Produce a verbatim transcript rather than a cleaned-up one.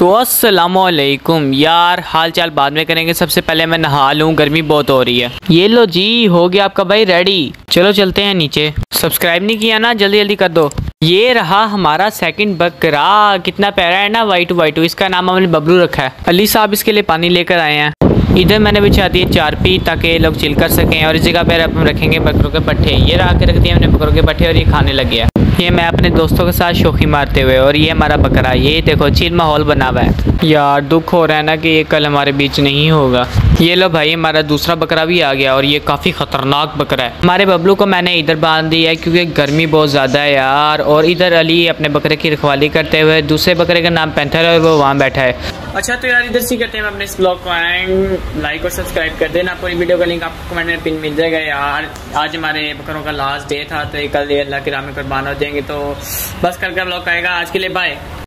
तो अस्सलामुअलैकुम यार, हाल चाल बाद में करेंगे। सबसे पहले मैं नहा लूँ, गर्मी बहुत हो रही है। ये लो जी, हो गया आपका भाई रेडी। चलो चलते हैं नीचे। सब्सक्राइब नहीं किया ना, जल्दी जल्दी कर दो। ये रहा हमारा सेकंड बकरा, कितना प्यारा है ना, वाइट वाइट। इसका नाम हमने बबलू रखा है। अली साहब इसके लिए पानी लेकर आए हैं। इधर मैंने बिछा दी चारपी ताकि ये लोग चिल कर सकें, और इस जगह पर हम रखेंगे बकरों के पट्टे। ये ला के रख दिए हमने बकरों के पट्टे, और ये खाने लग गया। ये मैं अपने दोस्तों के साथ शोखी मारते हुए, और ये हमारा बकरा, ये देखो चिल माहौल बना हुआ है। यार दुख हो रहा है ना कि ये कल हमारे बीच नहीं होगा। ये लो भाई, हमारा दूसरा बकरा भी आ गया, और ये काफ़ी ख़तरनाक बकरा है। हमारे बबलू को मैंने इधर बांध दिया है क्योंकि गर्मी बहुत ज़्यादा है यार। और इधर अली अपने बकरे की रखवाली करते हुए, दूसरे बकरे का नाम पैंथर है और वो वहाँ बैठा है। अच्छा तो यार इधर से करते हैं अपने इस ब्लॉग को एंड लाइक और सब्सक्राइब कर देना। पूरी वीडियो का लिंक आपको कमेंट में पिन मिल जाएगा यार। आज हमारे बकरों का लास्ट डे था, तो कल अल्लाह की राह में कुर्बान हो जाएंगे। तो बस कल का ब्लॉग आएगा। आज के लिए बाय।